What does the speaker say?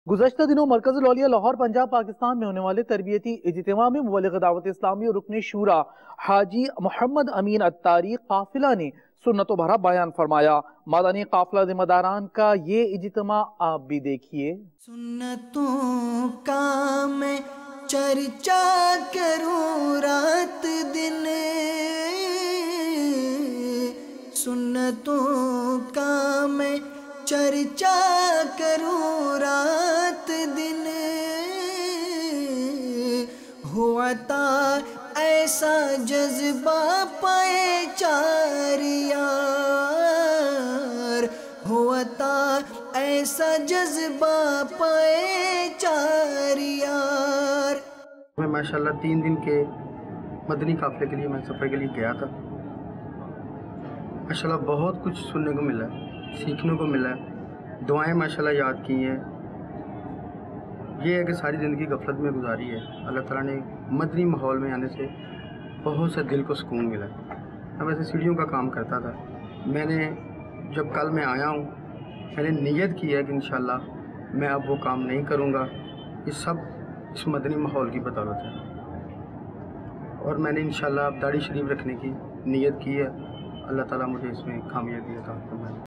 गुज़श्ता दिनों मरकज़ुल औलिया लाहौर पंजाब पाकिस्तान में होने वाले तरबियती इज्तिमा में मुबल्लिग़ दावत इस्लामी और रुकन शूरा हाजी मोहम्मद अमीन अत्तारी काफिला ने सुन्नतों भरा बयान फरमाया। मादानी काफिला ज़िम्मेदारान का ये इज्तिमा आप भी देखिए। सुन्नतों का मैं चर्चा करूं रात दिन, सुन्नतों का मैं चर्चा करूं रात दिन, हुआ था ऐसा जज्बा पाए चार यार, हुआ था ऐसा जज्बा पाए चार यार। मैं माशाल्लाह 3 दिन के मदनी काफ़िले के लिए मैं सफ़र के लिए गया था। माशाल्लाह बहुत कुछ सुनने को मिला, सीखने को मिला, दुआएं माशाल्लाह याद की हैं। ये है कि सारी ज़िंदगी गफलत में गुजारी है, अल्लाह ताला ने मदनी माहौल में आने से बहुत से दिल को सुकून मिला। मैं वैसे सीढ़ियों का काम करता था, मैंने जब कल मैं आया हूँ मैंने नीयत की है कि इंशाल्लाह मैं अब वो काम नहीं करूँगा। ये सब इस मदनी माहौल की बदौलत है और मैंने इंशाल्लाह अब दाढ़ी शरीफ रखने की नीयत की है। अल्लाह ताला मुझे इसमें कामयाबी अता फरमाए।